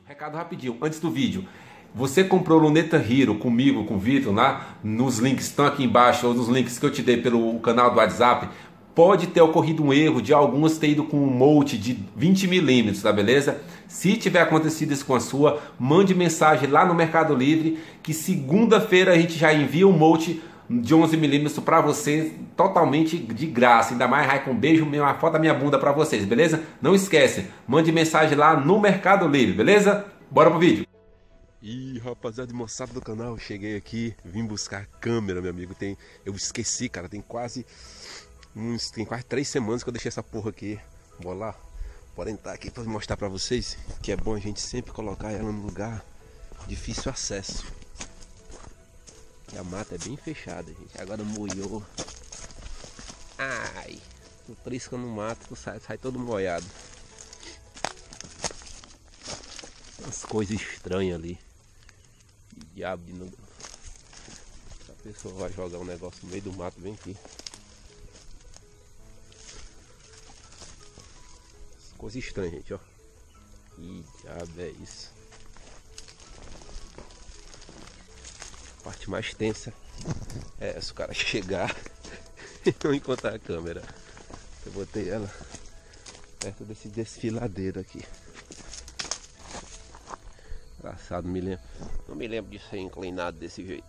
Recado rapidinho, antes do vídeo. Você comprou Luneta Hero comigo, com o Vitor, lá nos links que estão aqui embaixo, ou nos links que eu te dei pelo canal do WhatsApp. Pode ter ocorrido um erro de algumas ter ido com um molde de 20 milímetros, tá beleza? Se tiver acontecido isso com a sua, mande mensagem lá no Mercado Livre, que segunda-feira a gente já envia um molde de 11 milímetros para você, totalmente de graça. Ainda mais, Rai, com um beijo, uma foto da minha bunda para vocês, beleza? Não esquece, mande mensagem lá no Mercado Livre, beleza? Bora pro vídeo. Ih, rapaziada, moçada do canal, cheguei aqui, vim buscar a câmera, meu amigo. Eu esqueci, cara, tem quase 3 semanas que eu deixei essa porra aqui. Bora lá, bora entrar aqui para mostrar para vocês que é bom a gente sempre colocar ela no lugar difícil acesso. E a mata é bem fechada, gente. Agora molhou. Ai, tu trisca no mato, tu sai todo molhado. Umas coisas estranhas ali. Que diabo de novo. A pessoa vai jogar um negócio no meio do mato, vem aqui. Coisa estranha, gente, ó. Que diabo é isso? A parte mais tensa é se o cara chegar e não encontrar a câmera. Eu botei ela perto desse desfiladeiro aqui. Engraçado, não me lembro de ser inclinado desse jeito.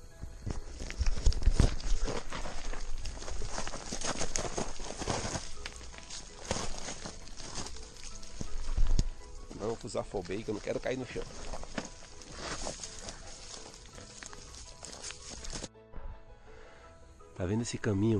Não afobei, que eu não quero cair no chão. Tá vendo esse caminho?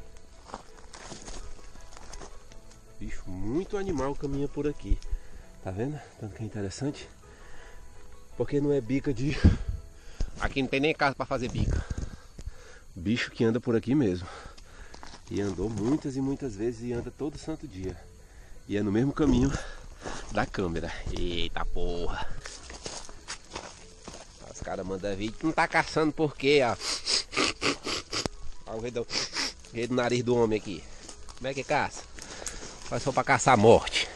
Bicho, muito animal caminha por aqui. Tá vendo? Tanto que é interessante. Porque não é bica de... Aqui não tem nem casa pra fazer bica. Bicho que anda por aqui mesmo. E andou muitas e muitas vezes e anda todo santo dia. E é no mesmo caminho da câmera. Eita porra. Os caras mandam vídeo. Não tá caçando por quê, ó. Olha o rei do nariz do homem aqui. Como é que caça? Faz só pra caçar a morte.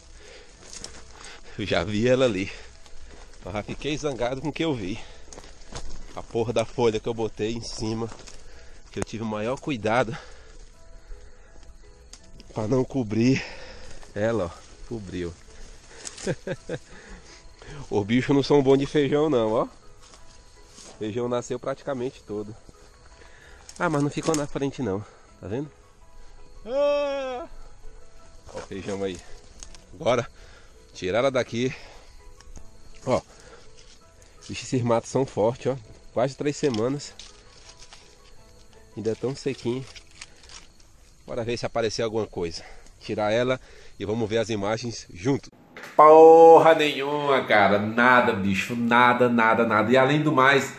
Eu já vi ela ali. Eu já fiquei zangado com o que eu vi. A porra da folha que eu botei em cima, que eu tive o maior cuidado pra não cobrir ela, ó. Cobriu. Os bichos não são bons de feijão não, ó. O feijão nasceu praticamente todo. Ah, mas não ficou na frente não, tá vendo? Ah! Ó o feijão aí. Agora, tirar ela daqui. Ó, bicho, esses matos são fortes, ó. Quase 3 semanas. Ainda tão sequinho. Bora ver se aparecer alguma coisa. Tirar ela e vamos ver as imagens juntos. Porra nenhuma, cara. Nada, bicho. Nada, nada, nada. E além do mais,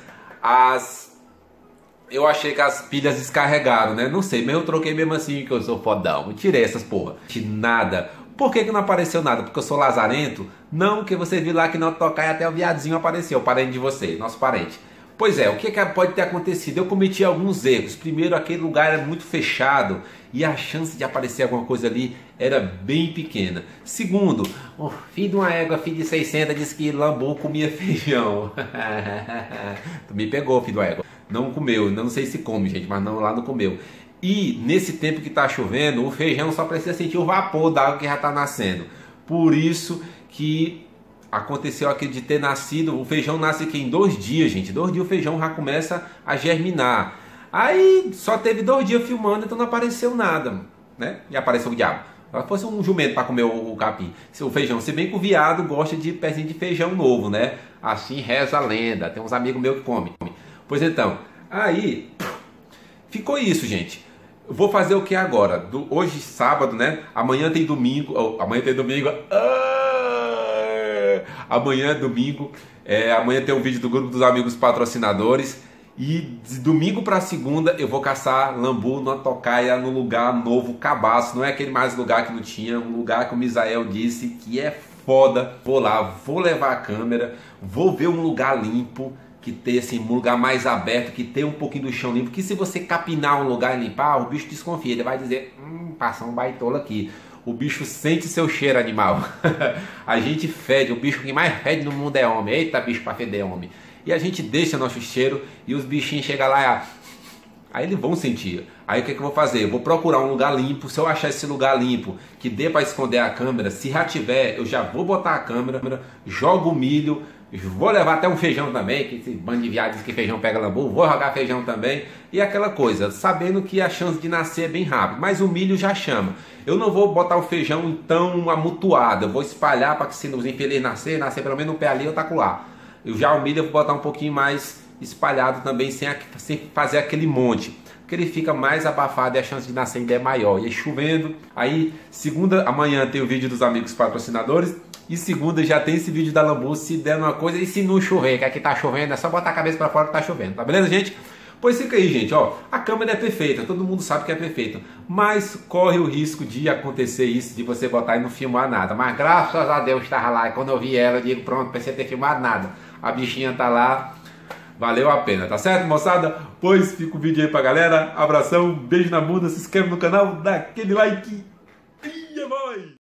eu achei que as pilhas descarregaram, né? Não sei, mas eu troquei mesmo assim, que eu sou fodão. Eu tirei essas porra. Nada. Por que não apareceu nada? Porque eu sou lazarento? Não, porque você viu lá que não tocar e até o viadinho apareceu, o parente de você, nosso parente. Pois é, o que pode ter acontecido? Eu cometi alguns erros. Primeiro, aquele lugar era muito fechado e a chance de aparecer alguma coisa ali era bem pequena. Segundo, o filho de uma égua, filho de 600, disse que lambu comia feijão. Tu me pegou, filho de uma égua. Não comeu, não sei se come, gente, mas não, lá não comeu. E nesse tempo que está chovendo, o feijão só precisa sentir o vapor da água que já está nascendo. Por isso que aconteceu aquilo de ter nascido, o feijão nasce aqui em 2 dias, gente. 2 dias o feijão já começa a germinar. Aí só teve 2 dias filmando, então não apareceu nada, né? E apareceu o diabo. Se fosse um jumento para comer o capim, o feijão. Se bem que o viado gosta de pezinho de feijão novo, né? Assim reza a lenda. Tem uns amigos meus que comem. Pois então, aí ficou isso, gente. Eu vou fazer o que agora? Hoje sábado, né? Amanhã tem domingo. Amanhã tem domingo. Amanhã é domingo. Amanhã tem um vídeo do grupo dos amigos patrocinadores. E de domingo para segunda eu vou caçar lambu na tocaia no lugar novo, Cabaço. Não é aquele mais lugar que não tinha. Um lugar que o Misael disse que é foda. Vou lá, vou levar a câmera. Vou ver um lugar limpo. Que ter assim, um lugar mais aberto, que ter um pouquinho do chão limpo, que se você capinar um lugar e limpar, o bicho desconfia, ele vai dizer, passou um baitola aqui. O bicho sente seu cheiro animal. A gente fede, o bicho que mais fede no mundo é homem. Eita, bicho pra feder homem. E a gente deixa nosso cheiro e os bichinhos chegam lá e aí eles vão sentir. Aí o que eu vou fazer? Eu vou procurar um lugar limpo. Se eu achar esse lugar limpo, que dê para esconder a câmera, se já tiver, eu já vou botar a câmera, jogo o milho, vou levar até um feijão também, que esse bando de viado diz que feijão pega lambu, vou jogar feijão também. E aquela coisa, sabendo que a chance de nascer é bem rápido, mas o milho já chama. Eu não vou botar o feijão tão amutuado, eu vou espalhar para que se os infelizes nascer pelo menos no pé ali, eu taco lá. Já o milho eu vou botar um pouquinho mais espalhado também, sem fazer aquele monte, porque ele fica mais abafado e a chance de nascer ainda é maior. E aí chovendo, aí segunda, amanhã tem o vídeo dos amigos patrocinadores, e segunda já tem esse vídeo da lambu, se der uma coisa, e se não chover, que aqui tá chovendo, é só botar a cabeça para fora que tá chovendo, tá beleza, gente? Pois fica aí, gente, ó, a câmera é perfeita, todo mundo sabe que é perfeita, mas corre o risco de acontecer isso, de você botar e não filmar nada. Mas graças a Deus estava lá, e quando eu vi ela, eu digo, pronto, pensei ter filmado nada. A bichinha tá lá, valeu a pena, tá certo, moçada? Pois fica o vídeo aí pra galera, abração, beijo na bunda, se inscreve no canal, dá aquele like.